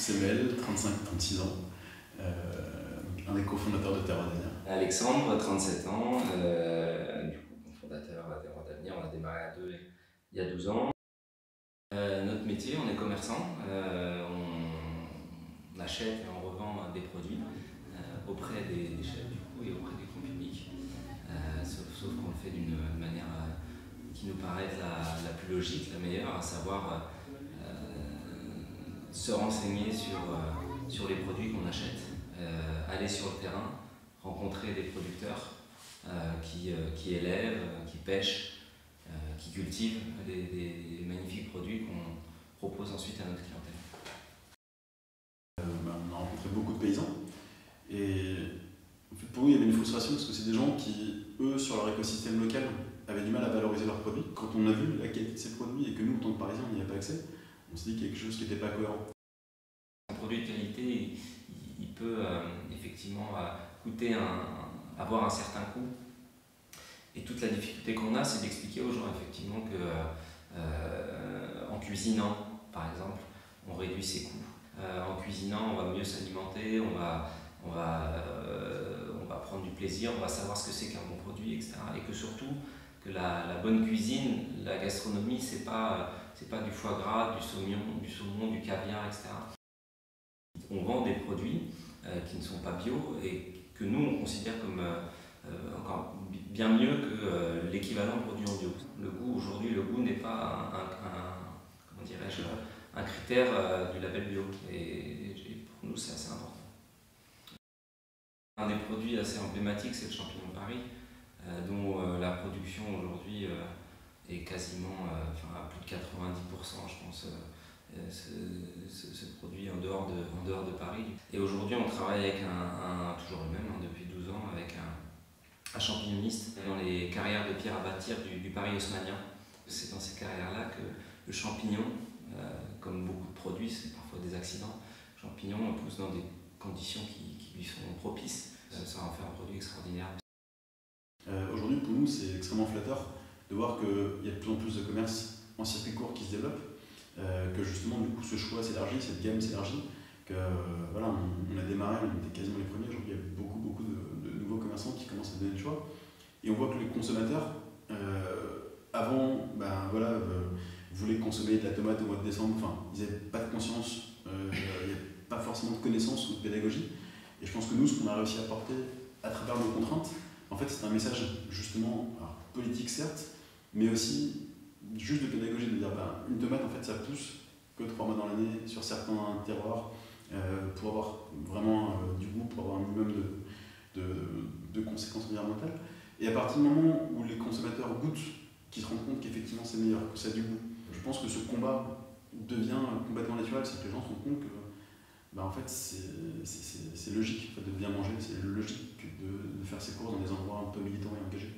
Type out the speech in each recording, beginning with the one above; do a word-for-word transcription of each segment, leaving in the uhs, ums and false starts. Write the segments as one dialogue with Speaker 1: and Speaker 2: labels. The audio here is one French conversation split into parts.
Speaker 1: Semel, trente-cinq trente-six ans, euh, un des cofondateurs de Terroir d'Avenir.
Speaker 2: Alexandre, trente-sept ans, euh, du coup, cofondateur de Terroir d'Avenir. On a démarré à deux il y a douze ans. Euh, notre métier, on est commerçant, euh, on, on achète et on revend des produits euh, auprès des, des chefs du coup et auprès du grand public, euh, sauf, sauf qu'on le fait d'une manière euh, qui nous paraît la, la plus logique, la meilleure, à savoir euh, se renseigner sur, euh, sur les produits qu'on achète, euh, aller sur le terrain, rencontrer des producteurs euh, qui, euh, qui élèvent, euh, qui pêchent, euh, qui cultivent des, des magnifiques produits qu'on propose ensuite à notre clientèle.
Speaker 1: Euh, bah, on a rencontré beaucoup de paysans et en fait, pour nous il y avait une frustration parce que c'est des gens qui, eux, sur leur écosystème local, avaient du mal à valoriser leurs produits. Quand on a vu la qualité de ces produits et que nous, en tant que Parisiens, on n'y avait pas accès, on s'est dit qu'il y a quelque chose qui n'était pas cohérent.
Speaker 2: Un produit de qualité, il, il peut euh, effectivement euh, coûter un, avoir un certain coût. Et toute la difficulté qu'on a, c'est d'expliquer aux gens effectivement que euh, en cuisinant, par exemple, on réduit ses coûts. Euh, en cuisinant, on va mieux s'alimenter, on va, on, va, euh, on va prendre du plaisir, on va savoir ce que c'est qu'un bon produit, et cetera. Et que surtout, que la, la bonne cuisine, la gastronomie, c'est pas, c'est pas du foie gras, du saumon, du saumon, du caviar, et cetera. On vend des produits euh, qui ne sont pas bio et que nous, on considère comme euh, euh, encore bien mieux que euh, l'équivalent produit en bio. Le goût, aujourd'hui, le goût n'est pas un, un, un, comment dirais-je, un critère euh, du label bio. Et, et pour nous, c'est assez important. Un des produits assez emblématiques, c'est le champignon de Paris, euh, dont euh, la production aujourd'hui euh, est quasiment euh, enfin, à plus de quatre-vingt-dix pour cent, je pense. Euh, Ce, ce, ce produit en dehors de, en dehors de Paris. Et aujourd'hui, on travaille avec un, un toujours le même, hein, depuis douze ans, avec un, un champignoniste dans les carrières de pierre à bâtir du, du Paris haussmannien. C'est dans ces carrières-là que le champignon, euh, comme beaucoup de produits, c'est parfois des accidents, le champignon pousse dans des conditions qui, qui lui sont propices. Ça en fait un produit extraordinaire.
Speaker 1: Euh, aujourd'hui, pour nous, c'est extrêmement flatteur de voir qu'il y a de plus en plus de commerces en circuit court qui se développent. Euh, que justement du coup ce choix s'élargit, cette gamme s'élargit, que euh, voilà, on, on a démarré, on était quasiment les premiers, aujourd'hui il y a beaucoup beaucoup de, de nouveaux commerçants qui commencent à donner le choix, et on voit que les consommateurs, euh, avant, ben voilà, euh, voulaient consommer de la tomate au mois de décembre, enfin ils n'avaient pas de conscience, euh, il n'y avait pas forcément de connaissances ou de pédagogie, et je pense que nous, ce qu'on a réussi à apporter à travers nos contraintes, en fait c'est un message justement, alors, politique certes, mais aussi juste de pédagogie, de dire ben, une tomate en fait ça pousse que trois mois dans l'année sur certains terroirs euh, pour avoir vraiment euh, du goût, pour avoir un minimum de, de, de conséquences environnementales. Et à partir du moment où les consommateurs goûtent, qu'ils se rendent compte qu'effectivement c'est meilleur, que ça a du goût, je pense que ce combat devient complètement naturel, c'est que les gens se rendent compte que ben, en fait c'est logique en fait, de bien manger, c'est logique de, de faire ses courses dans des endroits un peu militants et engagés.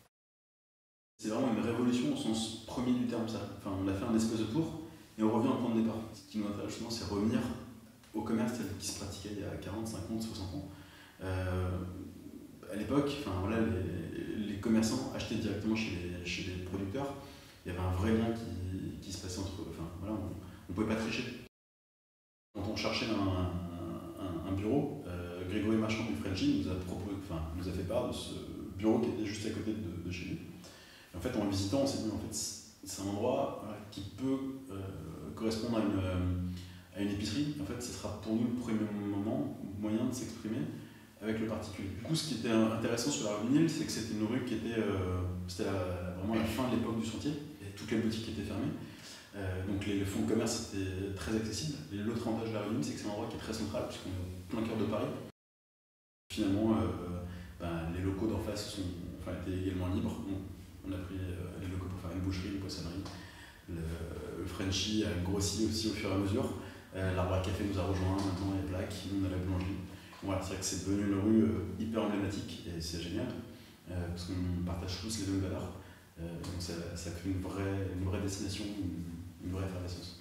Speaker 1: C'est vraiment une révolution au sens premier du terme, ça. Enfin, on a fait un espèce de tour et on revient au point de départ. Ce qui nous intéresse justement, c'est revenir au commerce tel qui se pratiquait il y a quarante, cinquante, soixante ans. Euh, à l'époque, enfin, voilà, les, les commerçants achetaient directement chez les, chez les producteurs. Il y avait un vrai lien qui, qui se passait entre eux. Enfin, voilà, on ne pouvait pas tricher. Quand on cherchait un, un, un bureau, euh, Grégory Marchand du Frenchy nous a, proposé, enfin, nous a fait part de ce bureau qui était juste à côté de, de chez lui. En fait, en le visitant, on s'est dit en fait, c'est un endroit voilà, qui peut euh, correspondre à une, euh, à une épicerie. En fait, ce sera pour nous le premier moment, moyen de s'exprimer avec le particulier. Du coup, ce qui était intéressant sur la rue Nil, c'est que c'était une rue qui était, euh, c'était vraiment la fin de l'époque du sentier, et toutes les boutiques étaient fermées. Euh, donc les, les fonds de commerce étaient très accessibles. Et l'autre avantage de la rue Nil, c'est que c'est un endroit qui est très central, puisqu'on est au plein cœur de Paris. Finalement, euh, ben, les locaux d'en face sont, enfin, étaient également libres. On, On a pris les locaux pour faire une boucherie, une poissonnerie. Le, le Frenchy a grossi aussi au fur et à mesure. Euh, L'Arbre à Café nous a rejoint, maintenant il y a Plaque, nous on a la boulangerie. Voilà, c'est vrai que c'est devenu une rue euh, hyper emblématique et c'est génial euh, parce qu'on partage tous les mêmes valeurs. Euh, donc ça, ça crée une vraie, une vraie destination, une, une vraie effervescence.